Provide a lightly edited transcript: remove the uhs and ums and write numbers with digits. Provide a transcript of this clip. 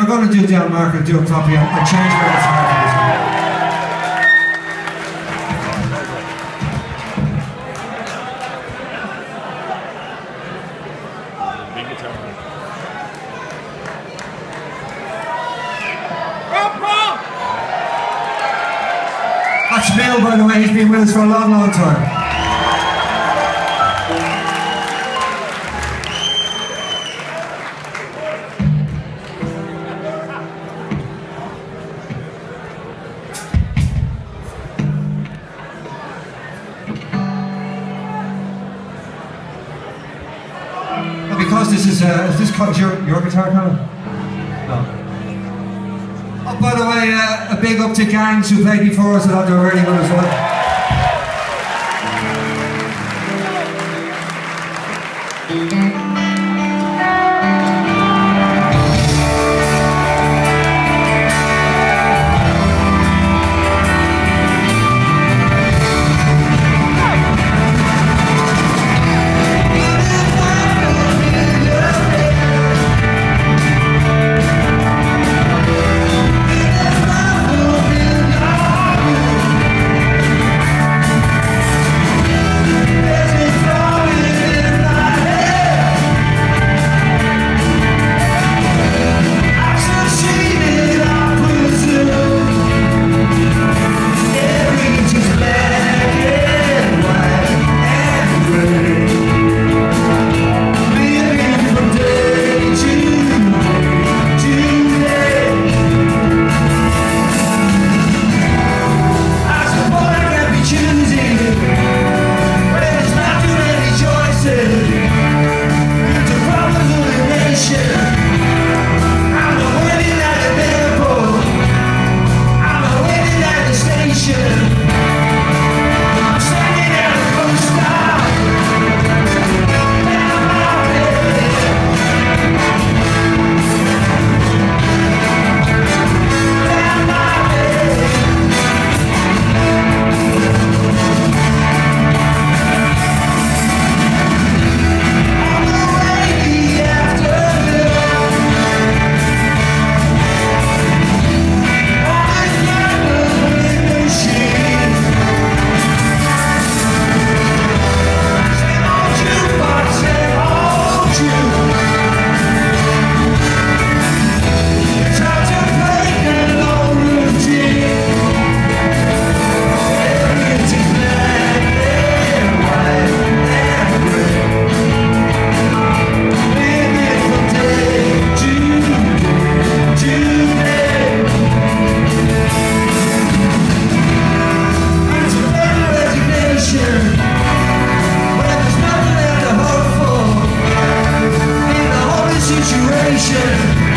going to do Downmarket, do a copy, I change where it's hard. That's Bill, by the way, he's been with us for a long, long time. Because this is your guitar, Colin? No. Oh, by the way, a big up to Gangs who played before us, and they're really good as well. Situation